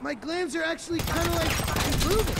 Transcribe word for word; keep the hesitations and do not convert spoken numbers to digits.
my glands are actually kind of like improving.